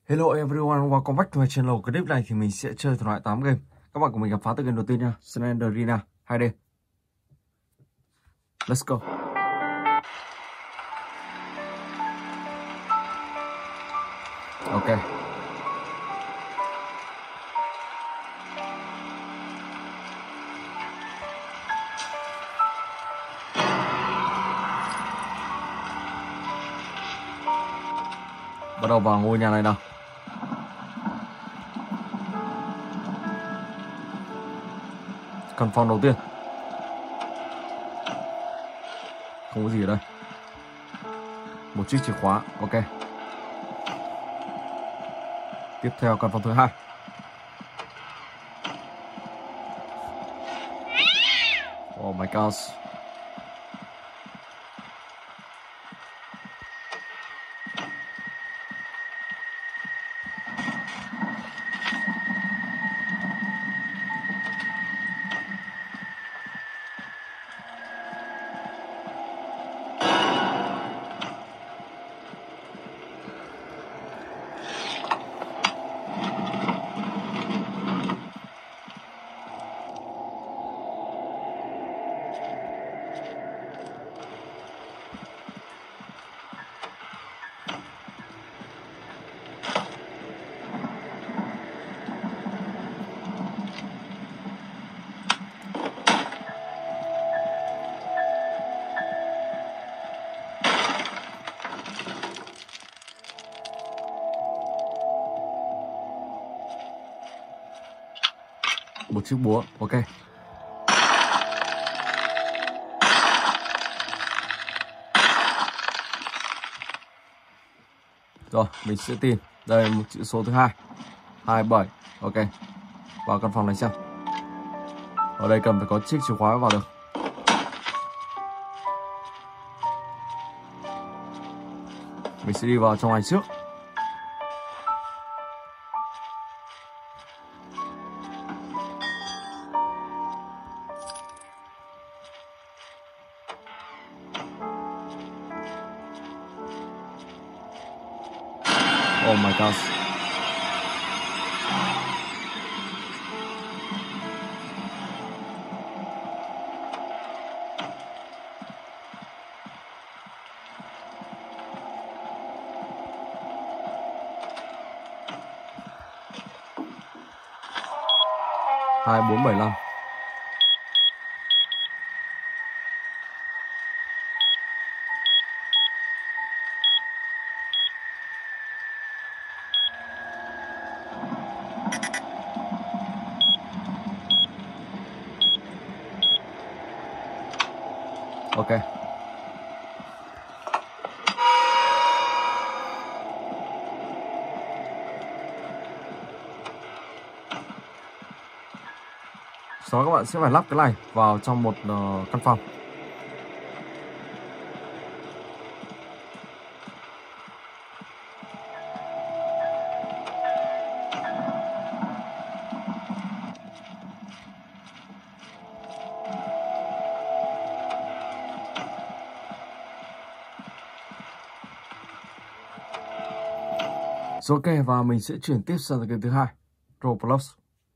Hello everyone, welcome back to my channel. Clip này thì mình sẽ chơi thể loại 8 game. Các bạn cùng mình khám phá từ game đầu tiên nha, Slenderina 2D. Let's go. Ok. Bắt đầu vào ngôi nhà này nào. Căn phòng đầu tiên. Không có gì ở đây. Một chiếc chìa khóa, ok. Tiếp theo căn phòng thứ hai. Oh my god. Một chiếc búa, ok. Rồi, mình sẽ tìm. Đây là một chữ số thứ hai. 27, ok. Vào căn phòng này xem. Ở đây cần phải có chiếc chìa khóa vào được. Mình sẽ đi vào trong này trước. Oh my god. Hai bốn bảy năm. Ok. Sau đó các bạn sẽ phải lắp cái này vào trong một căn phòng. Rồi ok, và mình sẽ chuyển tiếp sang game thứ hai, Roblox.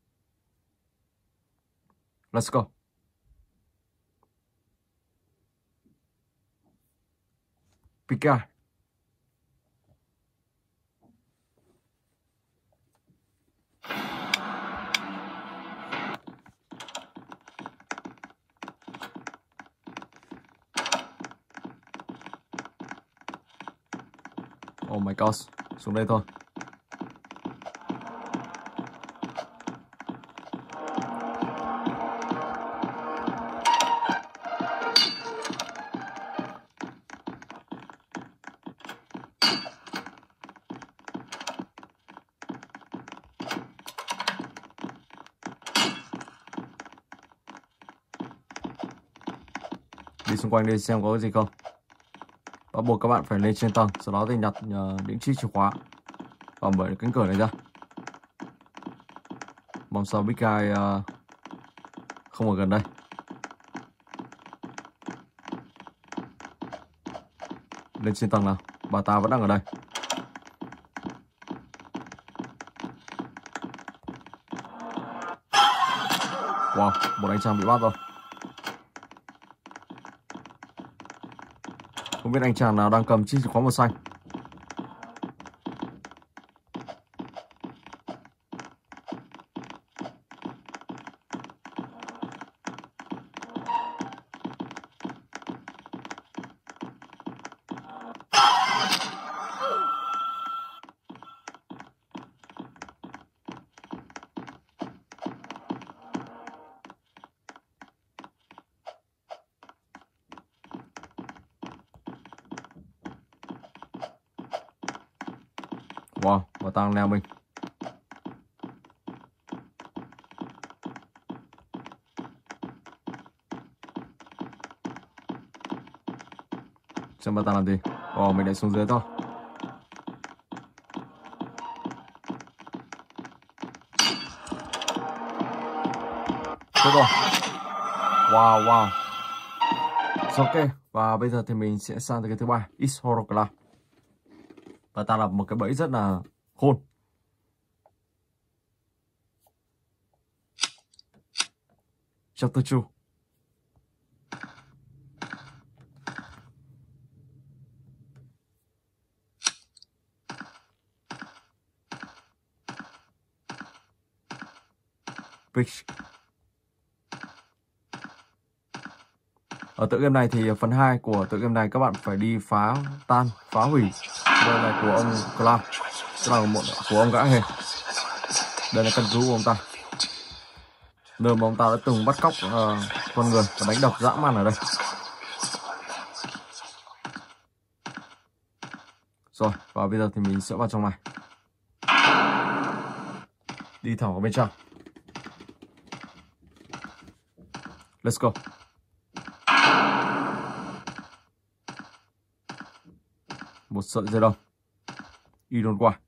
Let's go. Pika. Oh my god, xuống đây thôi. Đi xung quanh đây xem có cái gì không. Bắt buộc các bạn phải lên trên tầng, sau đó thì nhặt những chiếc chìa khóa và mở cánh cửa này ra. Mong sao Big Guy không ở gần đây. Lên trên tầng nào, bà ta vẫn đang ở đây. Wow, một anh chàng bị bắt rồi. Không biết anh chàng nào đang cầm chiếc chìa khóa màu xanh. Wow, và tăng leo mình. Xem bà ta làm gì. Wow, mình lại xuống dưới thôi. Tốt rồi. Wow, wow. Ok, và bây giờ thì mình sẽ sang tới cái thứ ba, It's Horror. Và ta lập một cái bẫy rất là khôn. Chapter 2. Pitch. Ở tựa game này thì phần 2 của tựa game này các bạn phải đi phá hủy nơi này của ông Clown, tức là của ông gã hề. Đây là căn cứ của ông ta, nơi mà ông ta đã từng bắt cóc con người và đánh đập dã man ở đây. Rồi, và bây giờ thì mình sẽ vào trong này, đi thẳng vào bên trong. Let's go. Một sợi dây đồng đi đồn qua.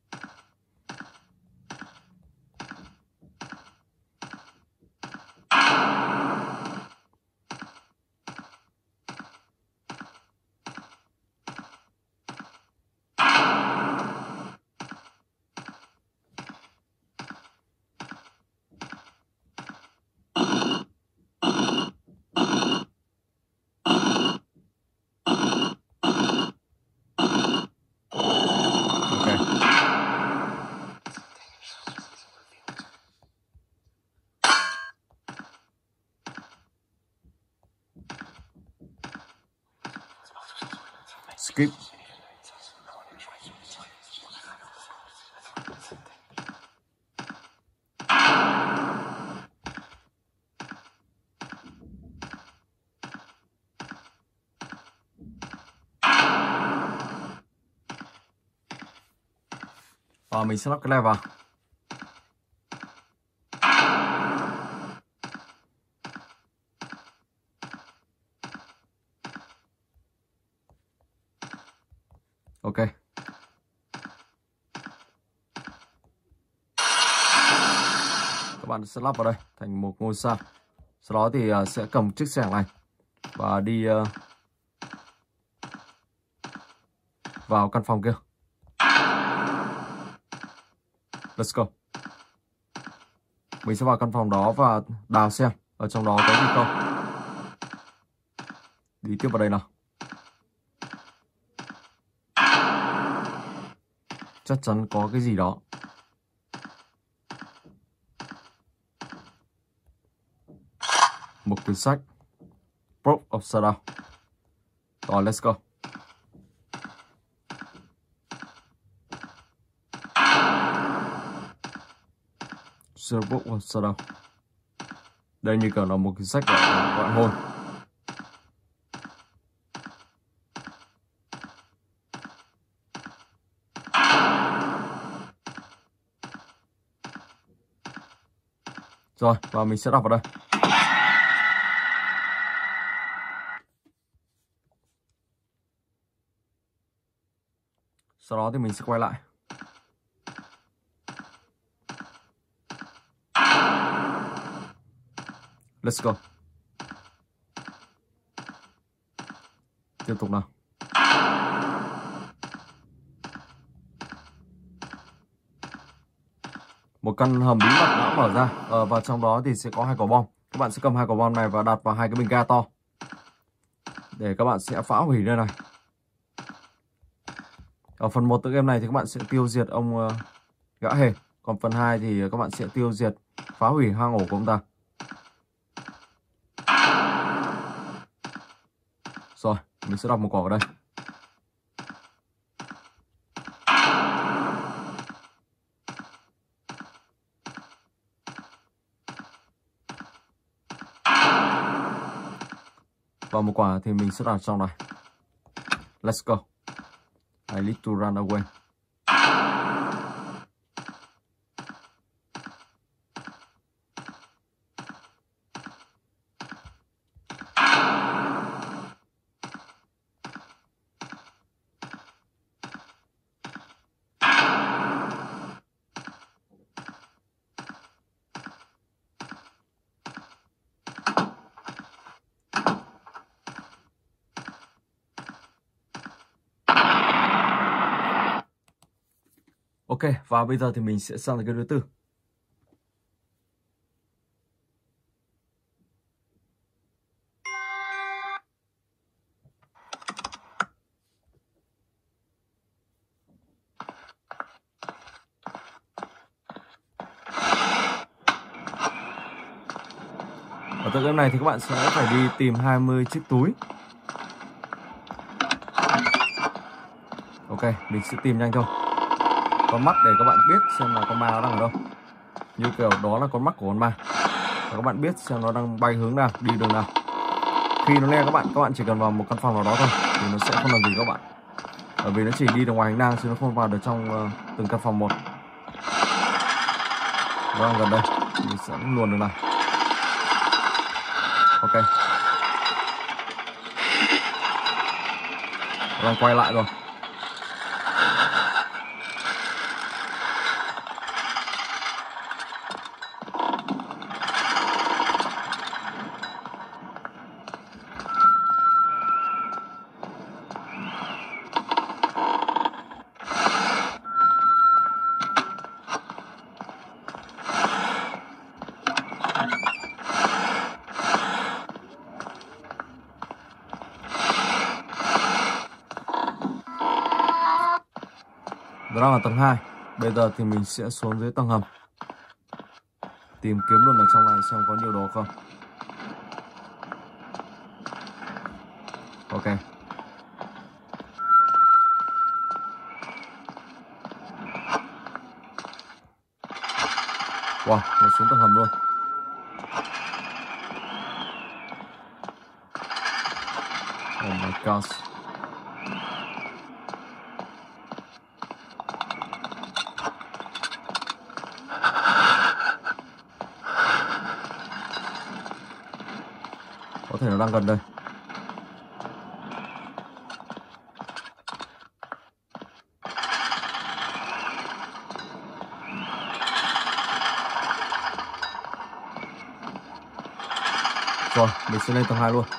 Skip. Và mình sẽ lắp cái này vào. Ok. Các bạn sẽ lắp vào đây thành một ngôi sao. Sau đó thì sẽ cầm chiếc xẻng này và đi vào căn phòng kia. Let's go. Mình sẽ vào căn phòng đó và đào xem ở trong đó có gì không. Đi tiếp vào đây nào. Chắc chắn có cái gì đó. Một quyển sách. Proof of Shadow. Rồi, let's go. Proof of Shadow. Đây như kiểu là một quyển sách gọi hồn. Rồi, và mình sẽ đọc vào đây. Sau đó thì mình sẽ quay lại. Let's go. Tiếp tục nào. Một căn hầm bí mật đã mở ra. Và trong đó thì sẽ có 2 quả bom. Các bạn sẽ cầm hai quả bom này và đặt vào hai cái bình ga to để các bạn sẽ phá hủy nơi này. Ở phần 1 tựa game này thì các bạn sẽ tiêu diệt ông gã hề. Còn phần 2 thì các bạn sẽ tiêu diệt, phá hủy hang ổ của ông ta. Rồi, mình sẽ đặt một quả vào đây. Và một quả thì mình sẽ đặt trong này. Let's go. I need to run away. Ok, và bây giờ thì mình sẽ sang cái thứ tư. Ở tựa game này thì các bạn sẽ phải đi tìm 20 chiếc túi. Ok, mình sẽ tìm nhanh thôi. Con mắt để các bạn biết xem là con ma nó đang ở đâu. Như kiểu đó là con mắt của con ma. Và các bạn biết xem nó đang bay hướng nào, đi đường nào. Khi nó nghe các bạn chỉ cần vào một căn phòng nào đó thôi thì nó sẽ không làm gì các bạn. Bởi vì nó chỉ đi được ngoài hành lang chứ nó không vào được trong từng căn phòng một. Nó đang gần đây, mình sẽ luồn đường này. Ok. Nó đang quay lại rồi. Đó là tầng 2. Bây giờ thì mình sẽ xuống dưới tầng hầm, tìm kiếm luôn ở trong này xem có nhiều đồ không. Ok. Wow, nó xuống tầng hầm luôn. Oh my gosh. Có thể nó đang gần đây. Rồi, mình sẽ lên tầng 2 luôn.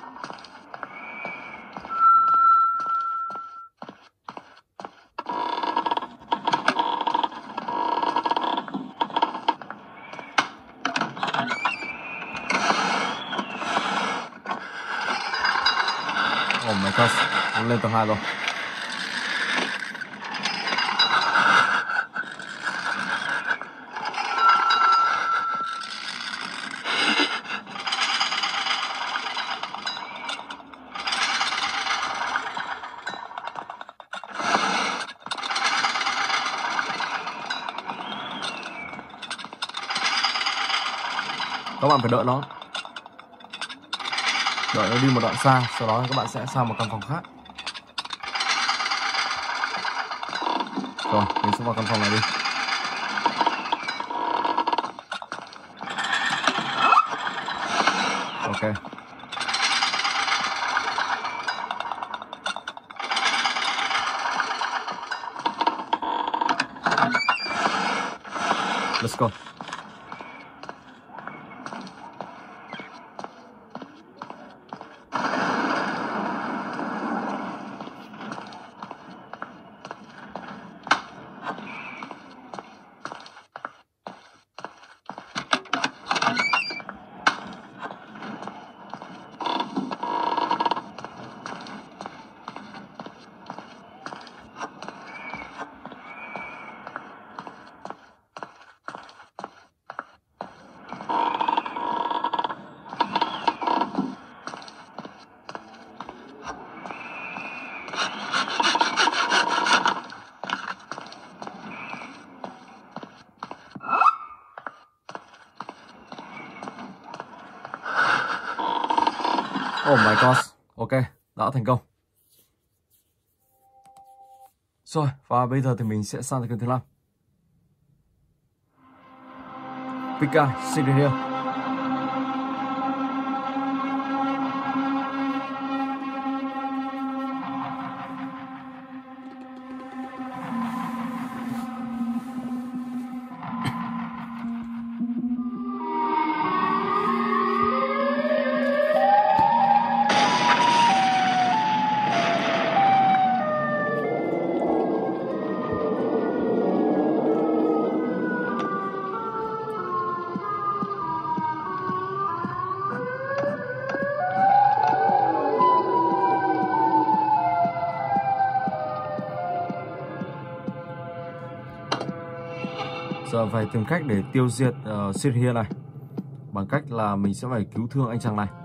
Oh my gosh, nó lên tầng 2 rồi. Các bạn phải đợi nó. Đợi nó đi một đoạn xa, sau đó các bạn sẽ sang một căn phòng khác. Rồi, mình sẽ vào căn phòng này đi. Ok. Let's go. Oh my god. Ok, đã thành công. Rồi, và bây giờ thì mình sẽ sang kênh thứ 5. Pika Syria. Giờ phải tìm cách để tiêu diệt Syria này bằng cách là mình sẽ phải cứu thương anh chàng này.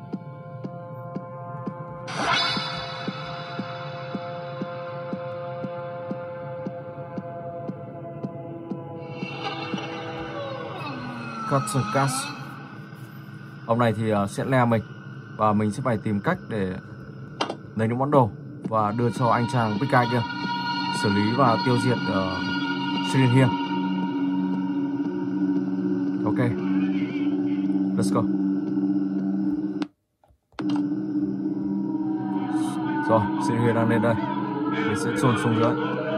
Cutcas. Ông này thì sẽ le mình và mình sẽ phải tìm cách để lấy những món đồ và đưa cho anh chàng Pika kia xử lý và tiêu diệt Syria. Ok, let's go. Rồi, Syria đang lên đây. Mình sẽ chôn xuống dưới.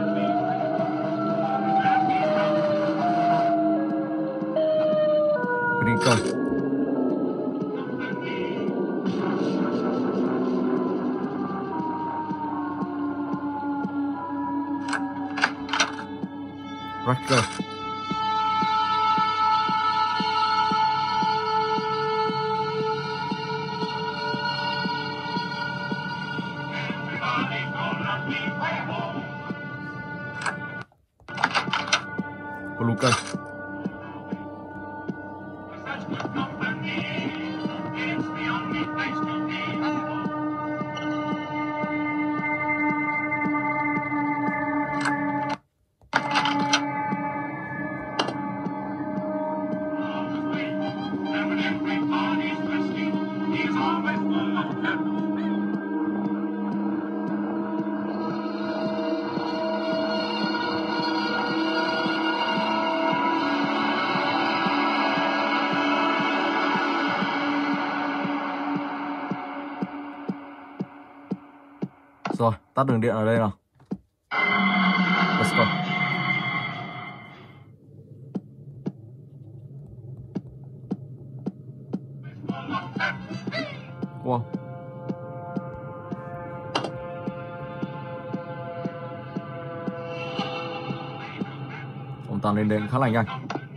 Green. Wrecker. Luca. Rồi, tắt đường điện ở đây nào. Let's go. Wow. Ông ta lên đến khá là nhanh.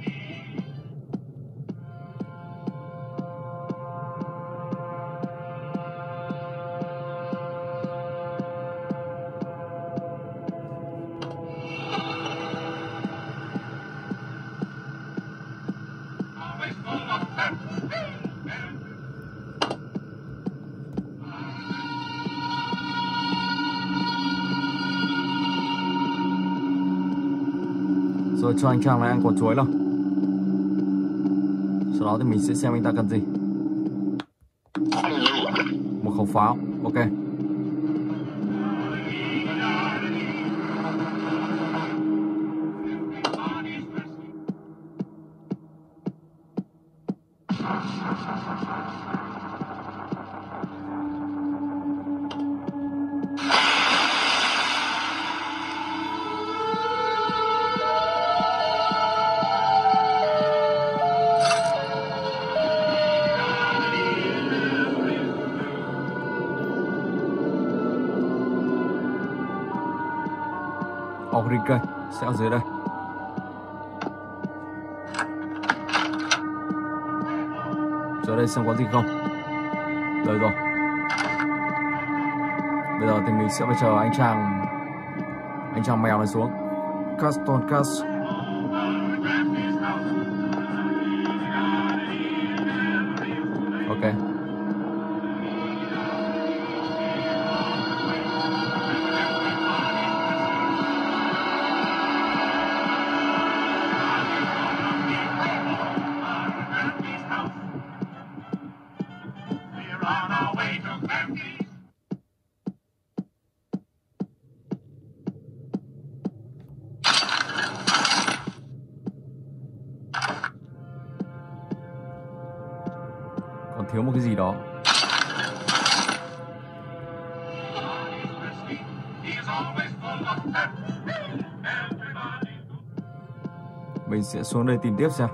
Rồi cho anh chàng này ăn quả chuối nào. Sau đó thì mình sẽ xem anh ta cần gì. Một khẩu pháo. Ok. Enrique sẽ ở dưới đây. Dưới đây xem có gì không. Đây rồi. Bây giờ thì mình sẽ phải chờ anh chàng mèo này xuống. Caston Cas. Ok. On our way to thiếu một cái gì đó. Mình sẽ xuống đây tìm tiếp xem.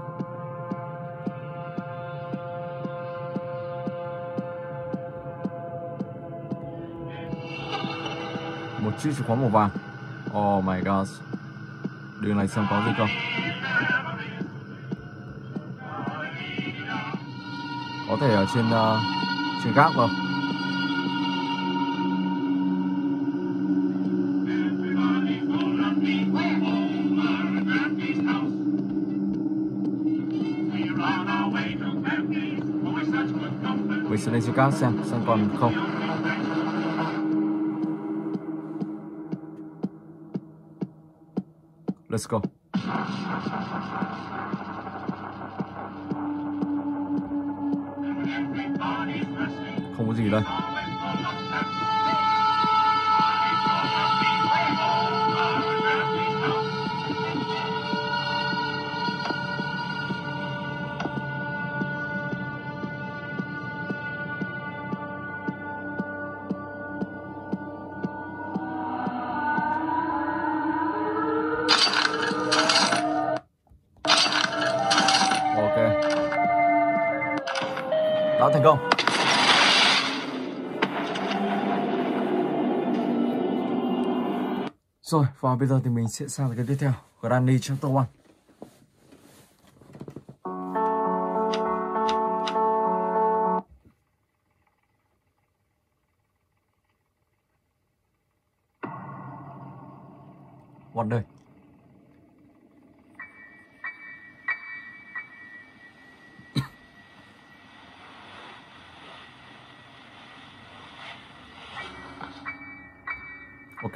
Một chiếc chìa khóa màu vàng. Oh my god. Đường này xem có gì không. Có thể ở trên gác không? Mình sẽ lên trên gác xem còn không. Let's go. Không có gì đây. Đã thành công. Rồi, và bây giờ thì mình sẽ sang cái tiếp theo, Granny Chapter 1. Đây. Ok.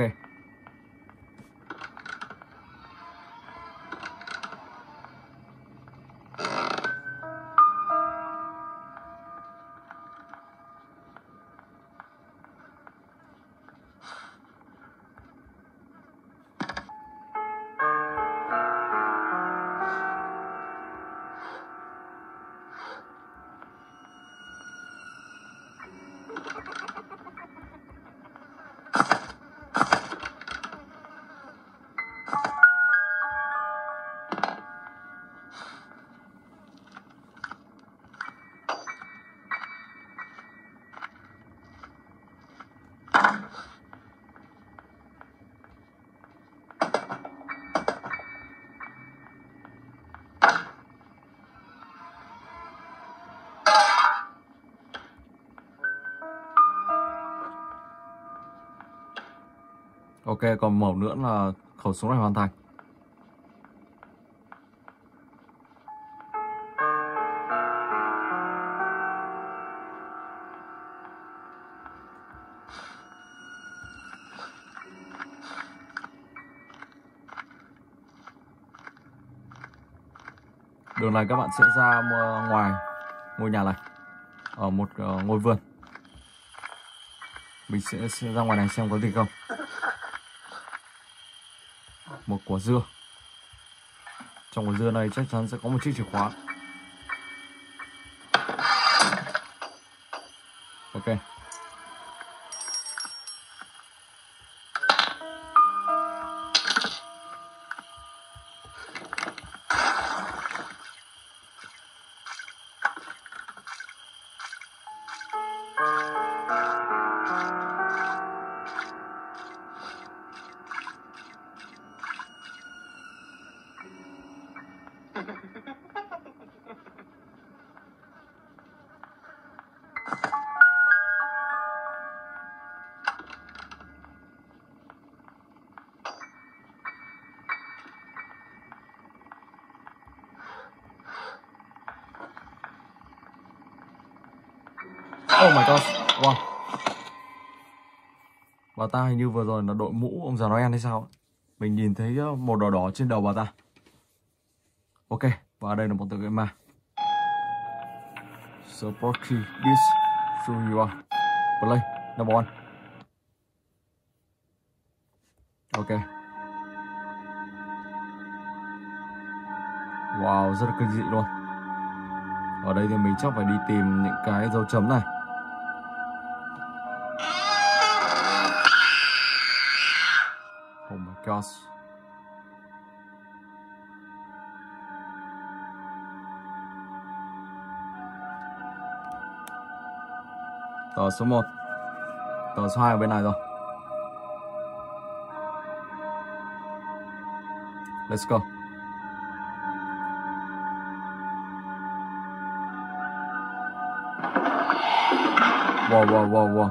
Ok, còn một nữa là khẩu súng này hoàn thành. Đường này các bạn sẽ ra ngoài ngôi nhà này, ở một ngôi vườn. Mình sẽ ra ngoài này xem có gì không. Một quả dưa. Trong quả dưa này chắc chắn sẽ có một chiếc chìa khóa. Ok. Oh my god, wow. Bà ta hình như vừa rồi là đội mũ ông già Noel hay sao? Mình nhìn thấy một đỏ đỏ trên đầu bà ta. Ok, và đây là một tựa game ma. Supporting this through your play number 1. Ok. Wow, rất là kinh dị luôn. Ở đây thì mình chắc phải đi tìm những cái dấu chấm này. Oh my gosh. Tờ số 1. Tờ số 2 ở bên này rồi. Let's go. Wow.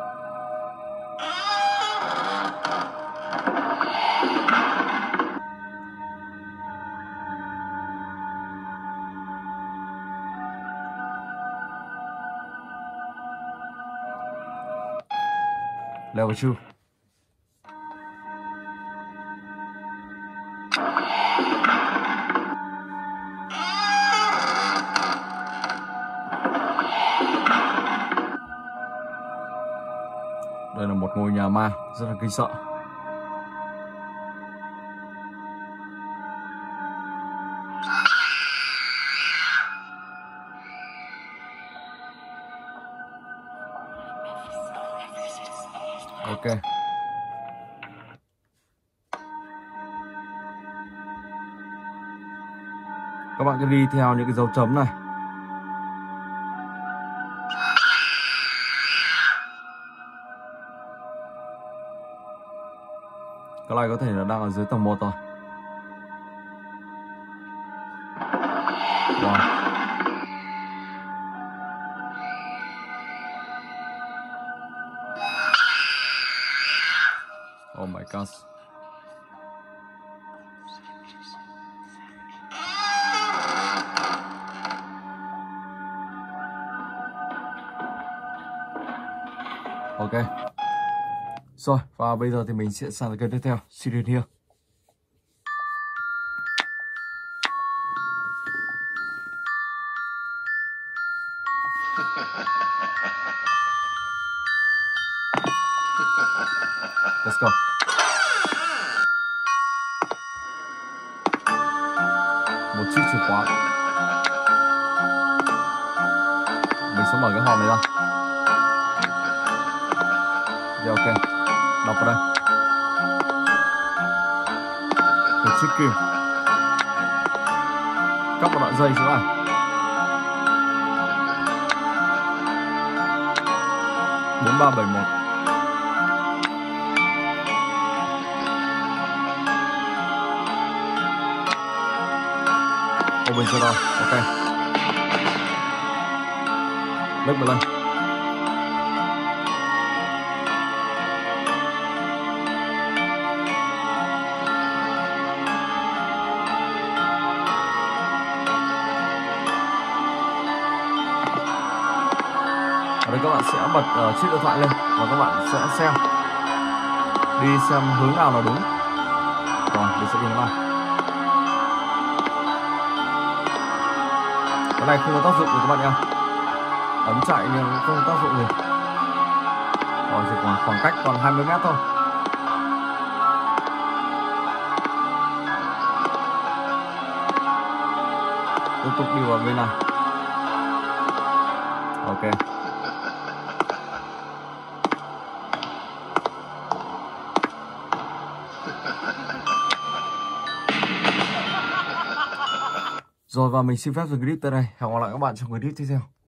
Level 2. Đây là một ngôi nhà ma rất là kinh sợ. Ok. Các bạn cứ đi theo những cái dấu chấm này. Cái này có thể là đang ở dưới tầng 1 rồi. Wow. Oh my gosh. Ok. Rồi, và bây giờ thì mình sẽ sang cái tiếp theo. See you here. Let's go. Một chiếc chìa khóa. Mình sẽ mở cái hòm này ra. Dạ ok. Đọc vào đây. Một chiếc kim. Cắt một đoạn dây xuống này. Bốn ba bảy một. Open cho rồi. Ok. Lách một lần. Ở đây các bạn sẽ bật chiếc điện thoại lên và các bạn sẽ xem, đi xem hướng nào là đúng. Rồi, mình sẽ đi hướng này. Cái này không có tác dụng gì các bạn nha. Ấn chạy nhưng không có tác dụng gì. Rồi chỉ còn khoảng cách còn 20 mét thôi. Tiếp tục đi vào bên này. Ok. Rồi và mình xin phép dừng clip tại đây. Hẹn gặp lại các bạn trong clip tiếp theo.